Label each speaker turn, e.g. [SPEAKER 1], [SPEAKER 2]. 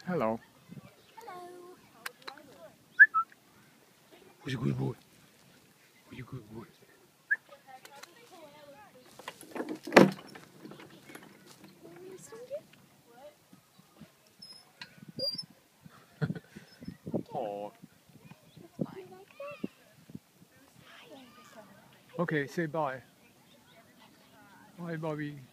[SPEAKER 1] Hello.
[SPEAKER 2] Hello.
[SPEAKER 1] Who's a good boy? Who's a good boy? Oh. Okay, say bye. Bye, Bobby.